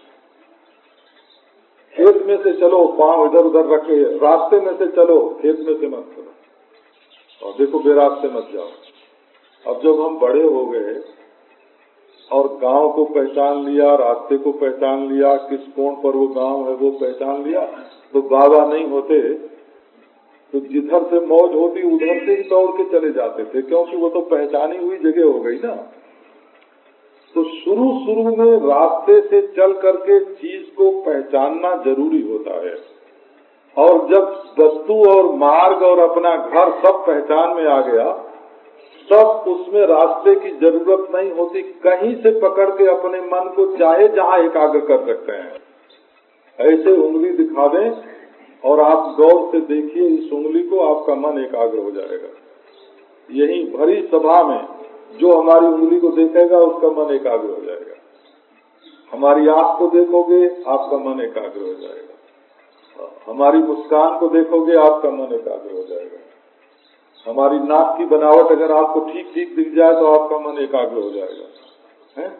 खेत में से चलो, पांव इधर उधर रखे, रास्ते में से चलो, खेत में से मत चलो, और देखो बेरास्ते मत जाओ। अब जब हम बड़े हो गए और गांव को पहचान लिया, रास्ते को पहचान लिया, किस कोण पर वो गांव है वो पहचान लिया, तो बाबा नहीं होते तो जिधर से मौज होती उधर से ही दौड़ के चले जाते थे, क्योंकि वो तो पहचानी हुई जगह हो गई ना। तो शुरू शुरू में रास्ते से चल करके चीज को पहचानना जरूरी होता है, और जब वस्तु और मार्ग और अपना घर सब पहचान में आ गया, तब उसमें रास्ते की जरूरत नहीं होती, कहीं से पकड़ के अपने मन को चाहे जहाँ एकाग्र कर सकते हैं। ऐसे उंगली दिखा दें और आप गौर से देखिए इस उंगली को, आपका मन एकाग्र हो जाएगा। यही भरी सभा में जो हमारी उंगली को देखेगा उसका मन एकाग्र हो जाएगा। हमारी आंख को देखोगे आपका मन एकाग्र हो जाएगा, हमारी मुस्कान को देखोगे आपका मन एकाग्र हो जाएगा, हमारी नाक की बनावट अगर आपको ठीक ठीक दिख जाए तो आपका मन एकाग्र हो जाएगा, है?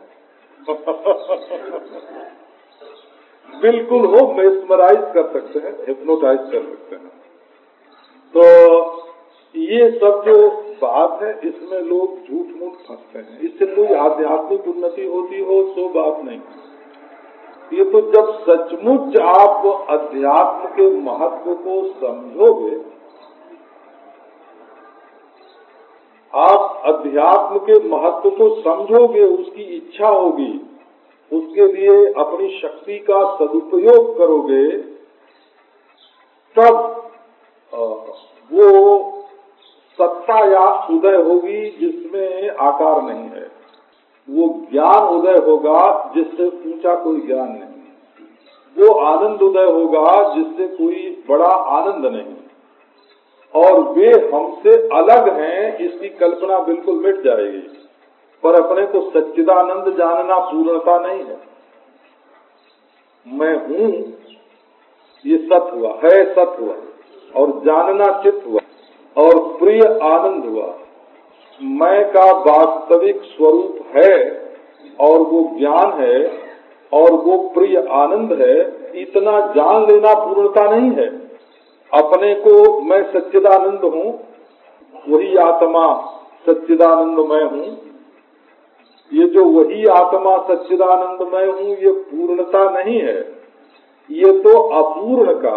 बिल्कुल हो मेस्मराइज कर सकते हैं, हिप्नोटाइज कर सकते हैं। तो ये सब जो बात है, इसमें लोग झूठ मूठ फंसते हैं। इससे कोई आध्यात्मिक उन्नति होती हो सो बात नहीं। ये तो जब सचमुच आप अध्यात्म के महत्व को समझोगे, आप अध्यात्म के महत्व को समझोगे, उसकी इच्छा होगी, उसके लिए अपनी शक्ति का सदुपयोग करोगे, तब वो सत्ता या उदय होगी जिसमें आकार नहीं है, वो ज्ञान उदय होगा जिससे ऊंचा कोई ज्ञान नहीं, वो आनंद उदय होगा जिससे कोई बड़ा आनंद नहीं, और वे हमसे अलग हैं इसकी कल्पना बिल्कुल मिट जाएगी। पर अपने को सच्चिदानंद जानना पूर्णता नहीं है। मैं हूँ ये सत हुआ है, सत हुआ, और जानना चित हुआ, और प्रिय आनंद हुआ। मैं का वास्तविक स्वरूप है और वो ज्ञान है और वो प्रिय आनंद है, इतना जान लेना पूर्णता नहीं है। अपने को मैं सच्चिदानंद हूँ, वही आत्मा सच्चिदानंदमय हूँ, ये जो वही आत्मा सच्चिदानंदमय हूँ ये पूर्णता नहीं है, ये तो अपूर्ण का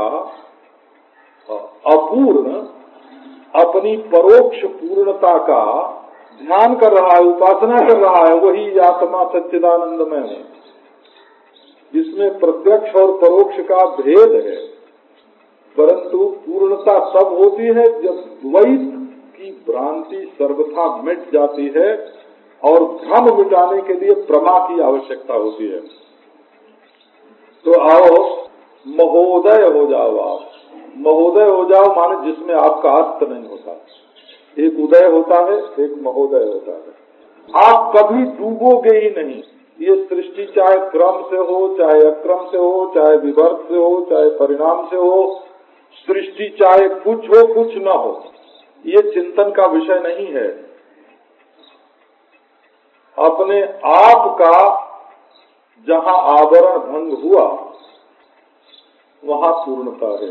अपूर्ण अपनी परोक्ष पूर्णता का ध्यान कर रहा है, उपासना कर रहा है, वही आत्मा सच्चिदानंदमय है। इसमें प्रत्यक्ष और परोक्ष का भेद है, परंतु पूर्णता तब होती है जब द्वैत की भ्रांति सर्वथा मिट जाती है और भ्रम मिटाने के लिए प्रमा की आवश्यकता होती है। तो आओ महोदय हो जाओ, आप महोदय हो जाओ माने जिसमें आपका अंत नहीं होता। एक उदय होता है, एक महोदय होता है। आप कभी डूबोगे ही नहीं। ये सृष्टि चाहे क्रम से हो, चाहे अक्रम से हो, चाहे विवर्त से हो, चाहे परिणाम से हो, सृष्टि चाहे कुछ हो कुछ न हो, ये चिंतन का विषय नहीं है। अपने आप का जहाँ आवरण भंग हुआ वहाँ पूर्णता है।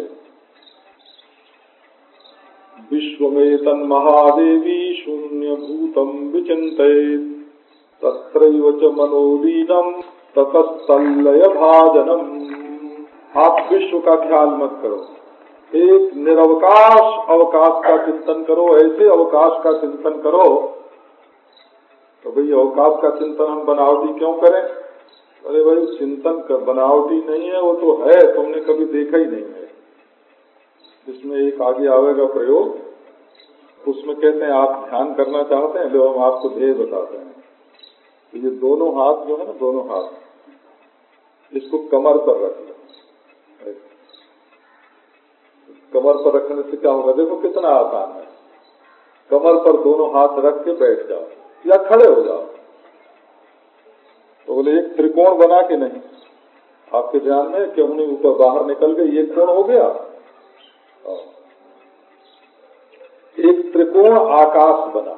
विश्वमेतन महादेवी शून्य भूतम विचिंतेत तत्रैव च मनोलीनम ततस्तल्लय भाजनम। आप विश्व का ख्याल मत करो, एक निरवकाश अवकाश का चिंतन करो। ऐसे अवकाश का चिंतन करो तो भाई अवकाश का चिंतन हम बनावटी क्यों करें? अरे भाई चिंतन बनावटी नहीं है, वो तो है, तुमने कभी देखा ही नहीं है। इसमें एक आगे आवेगा प्रयोग, उसमें कहते हैं आप ध्यान करना चाहते हैं, जो हम आपको ध्येय बताते हैं। तो ये दोनों हाथ जो है ना, दोनों हाथ इसको कमर पर रख लो। कमर पर रखने से क्या होगा? देखो कितना आसान है। कमर पर दोनों हाथ रख के बैठ जाओ या खड़े हो जाओ। तो बोले एक त्रिकोण बना के नहीं, आपके ध्यान में क्यों नहीं ऊपर बाहर निकल गए, ये कोण हो गया। एक त्रिकोण आकाश बना,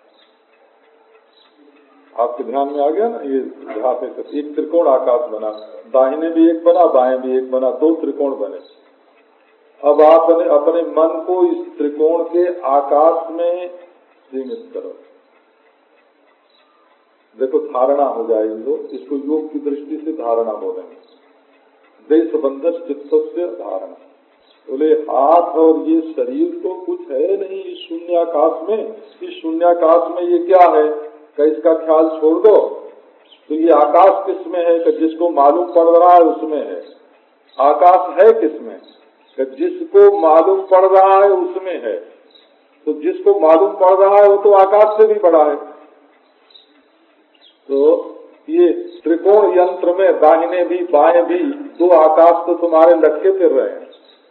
आपके ध्यान में आ गया ना, ये यहाँ पे एक त्रिकोण आकाश बना, दाहिने भी एक बना बाएं भी एक बना, दो त्रिकोण बने। अब आप अपने, अपने मन को इस त्रिकोण के आकाश में सीमित करो। देखो धारणा हो जाएगी, इसको योग की दृष्टि से धारणा बोलेंगे। देश बंधस चित्तस्य धारणा। बोले हाथ और ये शरीर तो कुछ है नहीं इस शून्याकाश में। इस शून्याकाश में ये क्या है कि इसका ख्याल छोड़ दो। तो ये आकाश किसमें है कि जिसको मालूम पड़ रहा है उसमें है। आकाश है किसमें कि जिसको मालूम पड़ रहा है उसमें है। तो जिसको मालूम पड़ रहा है वो तो आकाश से भी बड़ा है। तो ये त्रिकोण यंत्र में दाहिने भी बाएं भी दो आकाश तो तुम्हारे लटके फिर रहे हैं।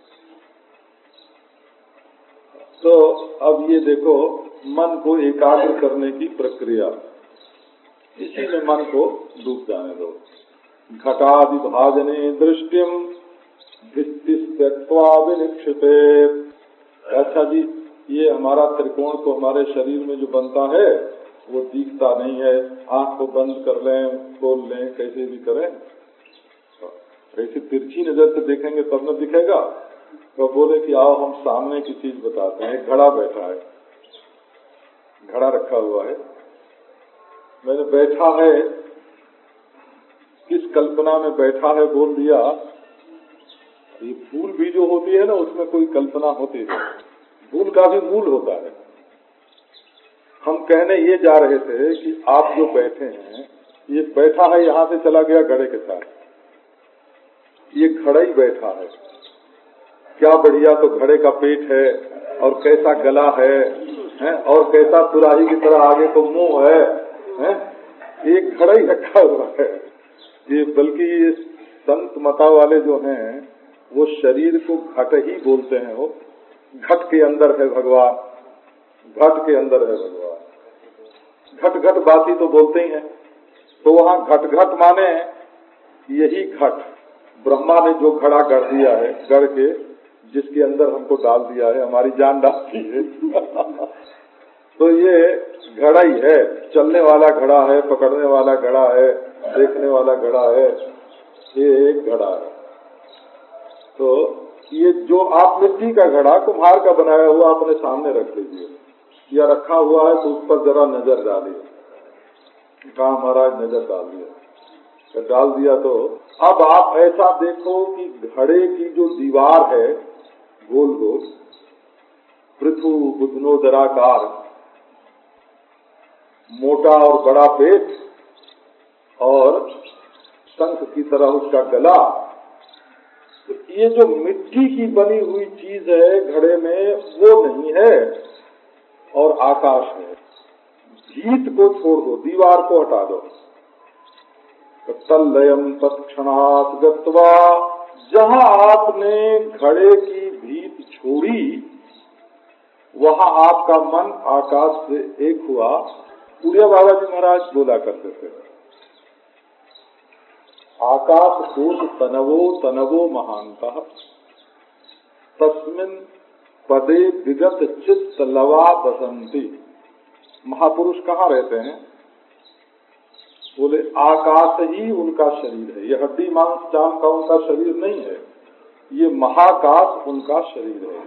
तो अब ये देखो मन को एकाग्र करने की प्रक्रिया, इसी में मन को डूब जाने दो। घटादि भाजने दृष्टिम भित्तिस्त्यक्त्वा विनिक्षिते। अच्छा जी, ये हमारा त्रिकोण तो हमारे शरीर में जो बनता है वो दिखता नहीं है। आंख को बंद कर लें, खोल लें, कैसे भी करें, ऐसी तिरछी नजर से देखेंगे तब न दिखेगा। तो बोले कि आओ हम सामने की चीज बताते हैं। एक घड़ा बैठा है, घड़ा रखा हुआ है, मैंने बैठा है, किस कल्पना में बैठा है बोल दिया। ये फूल भी जो होती है ना उसमें कोई कल्पना होती है, फूल का भी मूल होता है। हम कहने ये जा रहे थे कि आप जो बैठे हैं, ये बैठा है यहाँ से चला गया घड़े के साथ, ये घड़ा ही बैठा है। क्या बढ़िया तो घड़े का पेट है और कैसा गला है, है और कैसा सुराही की तरह आगे तो मुंह है, है? एक घड़ा ही रखा हुआ है। ये बल्कि ये संत मता वाले जो हैं वो शरीर को घट ही बोलते हैं। वो घट के अंदर है भगवान, घट के अंदर है भगवान। घट घट बाती तो बोलते ही हैं। तो वहाँ घट घट माने यही घट, ब्रह्मा ने जो घड़ा गढ़ दिया है, गढ़ के जिसके अंदर हमको डाल दिया है, हमारी जान डालती है। तो ये घड़ा ही है, चलने वाला घड़ा है, पकड़ने वाला घड़ा है, देखने वाला घड़ा है, ये एक घड़ा है। तो ये जो आप मिट्टी का घड़ा कुम्हार का बनाया हुआ अपने सामने रख लीजिए, या रखा हुआ है तो उस पर जरा नजर डालिए। कहा महाराज नजर डाल दिया, डाल दिया तो अब आप ऐसा देखो कि घड़े की जो दीवार है गोल गोल, पृथु बुधनोदराकार, मोटा और बड़ा पेट और शंख की तरह उसका गला। तो ये जो मिट्टी की बनी हुई चीज है घड़े में वो नहीं है और आकाश है। भीत को छोड़ दो, दीवार को हटा दो। तल्लयम तत्क्षणात् गत्वा, जहाँ आपने घड़े की भीत छोड़ी वहाँ आपका मन आकाश से एक हुआ। उड़िया बाबा जी महाराज बोला करते थे, आकाश कोश तनवो तनवो महांतः तस्मिन् पदे विगत चित्त लवा बसंती। महापुरुष कहाँ रहते हैं? बोले आकाश ही उनका शरीर है, ये हड्डी मांस चाम का उनका शरीर नहीं है, ये महाकाश उनका शरीर है।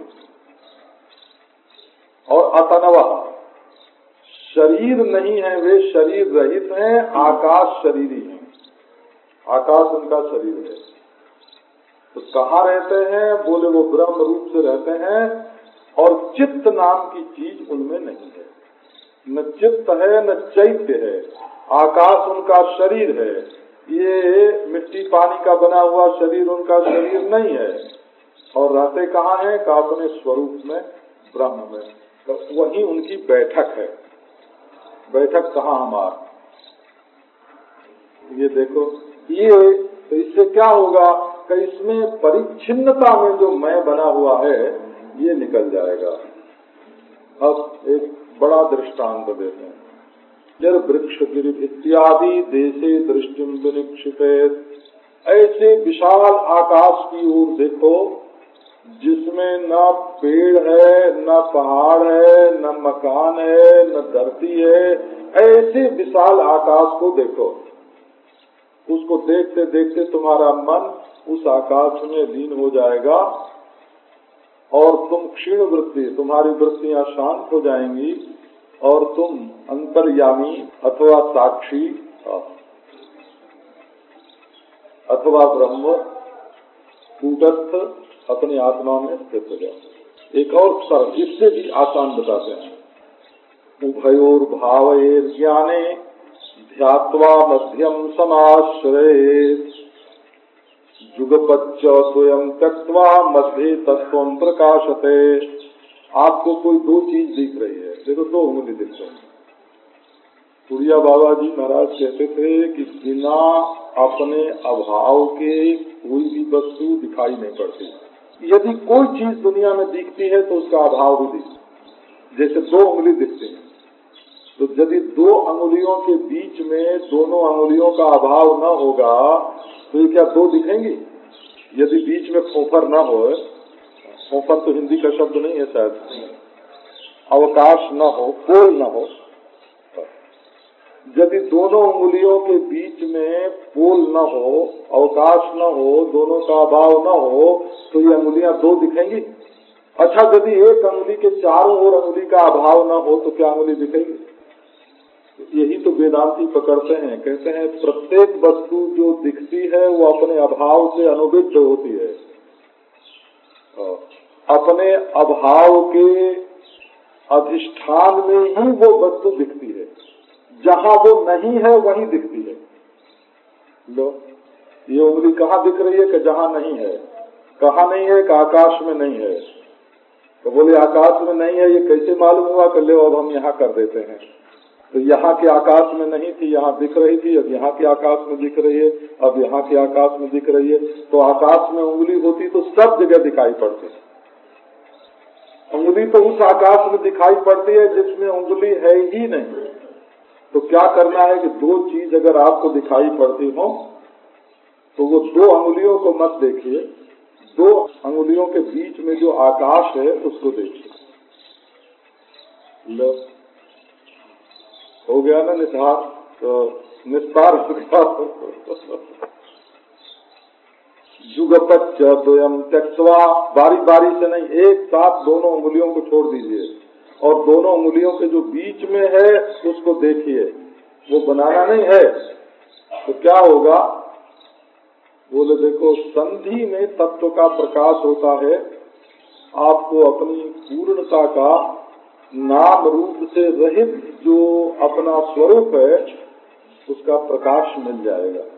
और अतनवा शरीर नहीं है, वे शरीर रहित हैं, आकाश शरीरी हैं, आकाश उनका शरीर है। तो कहाँ रहते हैं? बोले वो ब्रह्म रूप से रहते हैं और चित्त नाम की चीज उनमें नहीं है, न चित्त है न चैत्य है, आकाश उनका शरीर है, ये मिट्टी पानी का बना हुआ शरीर उनका शरीर नहीं है। और रहते कहाँ हैं? का अपने स्वरूप में, ब्रह्म में, तो वही उनकी बैठक है। बैठक कहाँ हमारा? ये देखो, ये तो इससे क्या होगा कि इसमें परिच्छिन्नता में जो मैं बना हुआ है ये निकल जाएगा। अब एक बड़ा दृष्टांत देते हैं। जर वृक्ष गिरि इत्यादि देशे दृष्टिम विनिक्षिपेत, ऐसे विशाल आकाश की ओर देखो जिसमें न पेड़ है, न पहाड़ है, न मकान है, न धरती है, ऐसे विशाल आकाश को देखो। उसको देखते देखते तुम्हारा मन उस आकाश में लीन हो जाएगा और तुम क्षीण वृत्ति, तुम्हारी वृत्तियां शांत हो जाएंगी और तुम अंतर्यामी अथवा साक्षी अथवा ब्रह्म कूटस्थ अपनी आत्मा में स्थित हो जाओ। एक और सरल, इससे भी आसान बताते हैं। उभयोर भावेर ज्ञाने ध्यात्वा मध्यम समाश्रयेत्, जुगपच्च स्वयं त्यक्त्वा मध्य तत्वं प्रकाशते। आपको कोई दो चीज दिख रही है, देखो दो उंगली दिख रही है। पुरिया बाबा जी महाराज कहते थे कि बिना अपने अभाव के कोई भी वस्तु दिखाई नहीं पड़ती। यदि कोई चीज दुनिया में दिखती है तो उसका अभाव भी दिखता। जैसे दो उंगली दिखती है, तो यदि दो अंगुलियों के बीच में दोनों अंगुलियों का अभाव न होगा तो ये क्या दो दिखेंगी? यदि बीच में फोफर न हो, फोफर तो हिंदी का शब्द नहीं है शायद, अवकाश न हो, पोल न हो, यदि दोनों उंगलियों के बीच में पोल न हो, अवकाश न हो, दोनों का अभाव न हो तो ये अंगुलियां दो दिखेंगी? अच्छा, यदि एक अंगुली के चारों ओर अंगुली का अभाव न हो तो क्या अंगुली दिखेगी? यही तो वेदांती पकड़ते हैं, कहते हैं प्रत्येक वस्तु जो दिखती है वो अपने अभाव से अनुविद्ध होती है। अपने अभाव के अधिष्ठान में ही वो वस्तु दिखती है, जहाँ वो नहीं है वहीं दिखती है। लो, ये उंगली कहाँ दिख रही है कि जहाँ नहीं है? कहाँ नहीं है कि आकाश में नहीं है। तो बोले आकाश में नहीं है, ये कैसे मालूम हुआ? कि ले अब हम यहाँ कर देते हैं। तो यहाँ के आकाश में नहीं थी, यहाँ दिख रही थी, अब यहाँ के आकाश में दिख रही है, अब यहाँ के आकाश में दिख रही है। तो आकाश में उंगली होती तो सब जगह दिखाई पड़ती। उंगली तो उस आकाश में दिखाई पड़ती है जिसमें उंगली है ही नहीं। तो क्या करना है कि दो चीज अगर आपको दिखाई पड़ती हो तो वो दो अंगुलियों को मत देखिए, दो अंगुलियों के बीच में जो आकाश है उसको देखिए। लो, हो गया ना निस्तार? तो निस्तार जुगपच्च द्वयम त्यक्त्वा, बारी बारी से नहीं, एक साथ दोनों उंगलियों को छोड़ दीजिए और दोनों उंगलियों के जो बीच में है उसको देखिए। वो बनाना नहीं है तो क्या होगा? बोले देखो, संधि में तत्व का प्रकाश होता है, आपको अपनी पूर्णता का नाम रूप से रहित जो अपना स्वरूप है उसका प्रकाश मिल जाएगा।